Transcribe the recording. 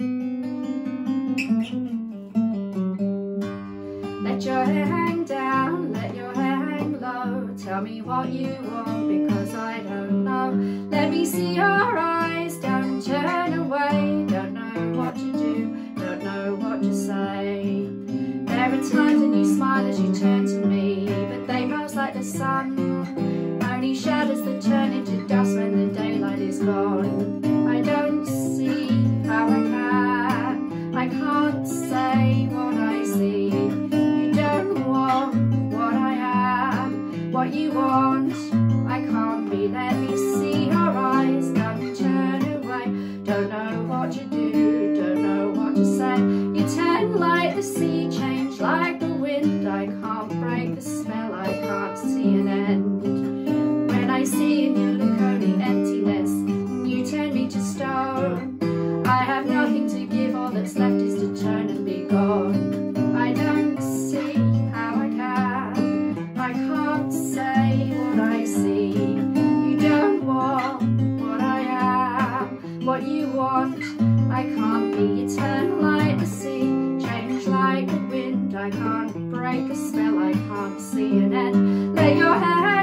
Let your hair hang down, let your hair hang low. Tell me what you want, because I don't know. Let me see your eyes, don't turn away. Don't know what to do, don't know what to say. There are times when you smile as you turn to me, but they rose like the sun, only shadows that turn into dust when the daylight is gone. I don't see how I can, I can't say what I see. You don't want what I am, what you want I can't be. Let me see your eyes, don't turn away. Don't know what to do, don't know what to say. You turn like the sea, change like the wind. I can't break the spell, I can't see an end. When I see in you look only emptiness, you turn me to stone. I have nothing to give, all that's left is to turn and be gone. I don't see how I can, I can't say what I see. You don't want what I am, what you want I can't be. You turn like the sea, change like the wind. I can't break a spell, I can't see an end. Let your hair